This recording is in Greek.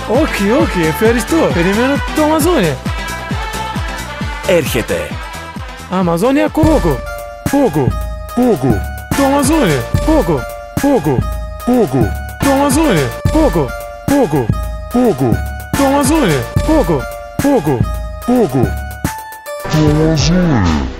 Όχι, ευχαριστώ. Περιμένω το Αμαζόνια. Έρχεται. Αμαζόνια Κόκο. Κόκο. Το Αμαζόνια. Κόκο. Το Αμαζόνια. Κόκο. Το Αμαζόνια. Κόκο. Το Αμαζόνια.